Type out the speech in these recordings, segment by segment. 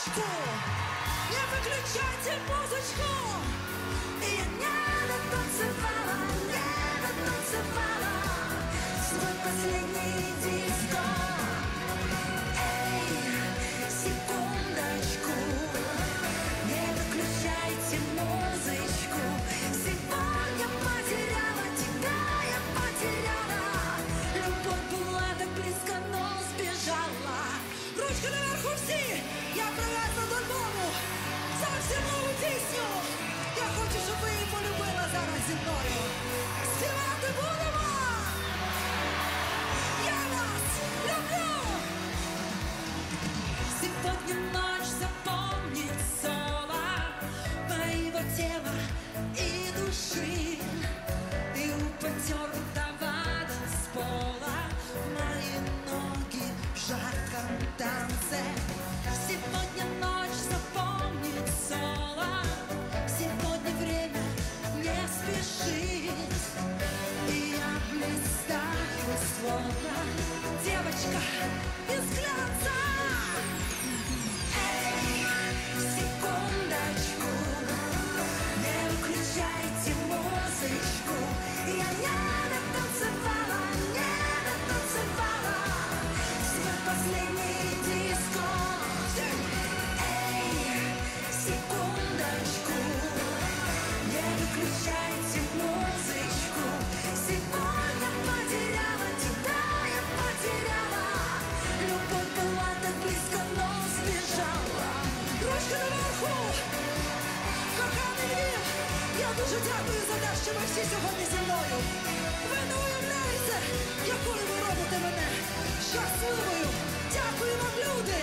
секундочку, не выключайте музычку. Я не дотанцевала, не дотанцевала свой последний диско. Эй, секундочку, не выключайте музычку. Сегодня потеряла тебя, я потеряла. Любовь была так близко, но сбежала. Ручка наверху всі, я отправляюсь на додому. Зовсім нову пісню. Я хочу, щоб ви її полюбили зараз зі мною. Співати будемо. Я вас люблю. Сегодня ночь запомнит соло моего тела и души. И упадет водопадом с пола мои ноги в жарком танце. Сегодня ночь запомнит соло. Сегодня время не спешит. И я блистаю, словно девочка из глянца. Эй, секундочку, не выключайте музычку. Я не дотанцевала, не дотанцевала свой последний диско. Эй, секундочку, не выключайте музычку. Сегодня потеряла тебя, я потеряла. Любовь была так близко, но сбежала. Ручка наверху, коханий Львів, я дуже дякую за те, що ви всі сьогодні зі мною. Ви не уявляєте, якою ви робите мене щасливою. Дякую вам, люди.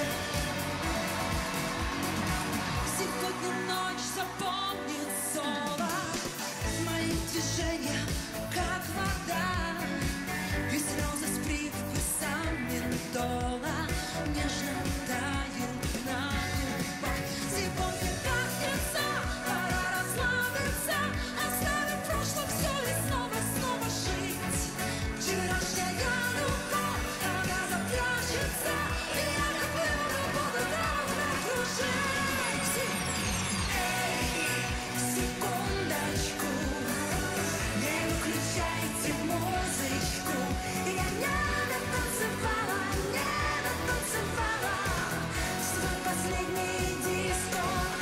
Сегодня ночь запомнит соло. Мои движения, как вода, и слезы с привкусом ментола нежно тают на губах. Сегодня пятница, пора расслабиться, оставим в прошлом все и снова, снова жить. Вчерашняя любовь, она запрячется, и я как левую буду давно кружить. Эй, секундочку, не выключайте музычку. Я не дотанцевала, не дотанцевала свой последний диско.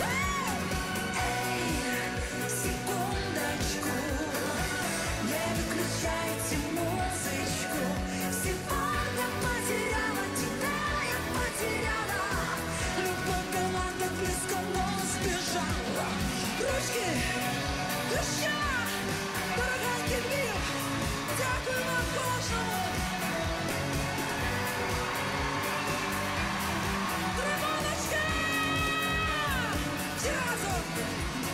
Эй, секундочку, не выключайте музычку. Сегодня потеряла тебя, я потеряла. Любовь была так близко, но сбежала. Ручки, еще, дорогенький Львів, дякую вам кожному. Тримоночка! Всі разом!